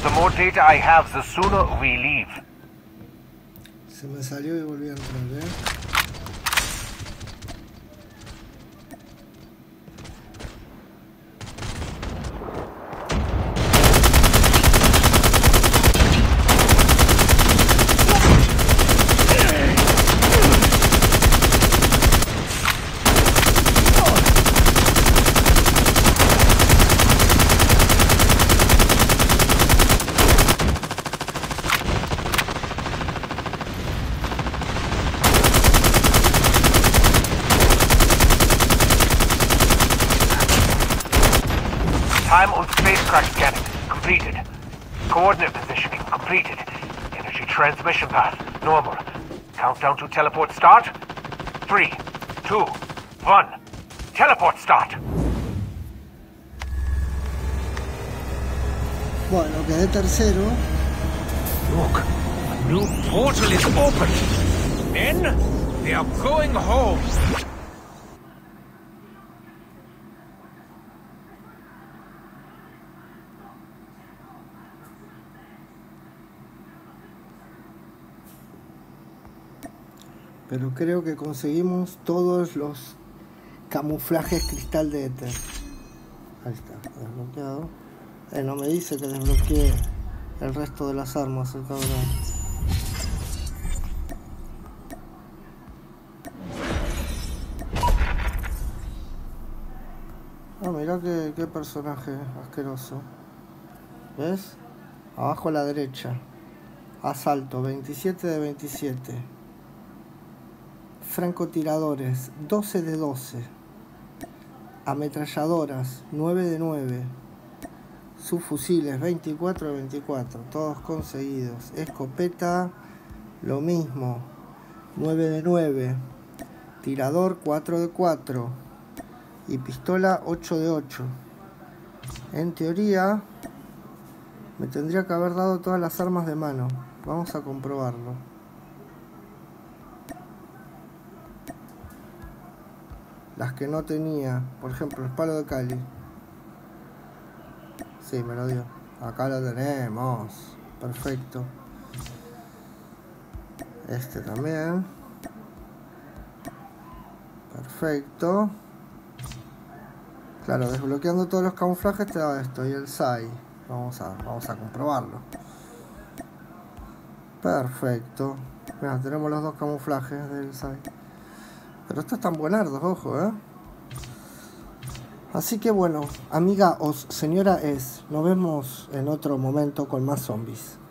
The more data I have, the sooner we leave. Se me salió y volví a entrar, Time on spacecraft scanning completed. Coordinate positioning completed. Energy transmission path normal. Countdown to teleport start. 3, 2, 1. Teleport start. Bueno, quedé tercero. Look, a new portal is open. Men, they are going home. Pero creo que conseguimos todos los camuflajes cristal de éter. Ahí está, desbloqueado. No me dice que desbloqueé el resto de las armas, el cabrón. Ah, mirá qué personaje asqueroso. ¿Ves? Abajo a la derecha. Asalto, 27 de 27. Francotiradores, 12 de 12. Ametralladoras, 9 de 9. Subfusiles, 24 de 24. Todos conseguidos. Escopeta, lo mismo, 9 de 9. Tirador, 4 de 4. Y pistola, 8 de 8. En teoría, me tendría que haber dado todas las armas de mano. Vamos a comprobarlo. Las que no tenía, por ejemplo, el palo de Cali. Sí, me lo dio. Acá lo tenemos. Perfecto. Este también. Perfecto. Claro, desbloqueando todos los camuflajes te da esto. Y el SAI. Vamos a comprobarlo. Perfecto. Mira, tenemos los dos camuflajes del SAI. Pero estos están buenardos, ojo, Así que bueno, amiga o señora Es, nos vemos en otro momento con más zombies.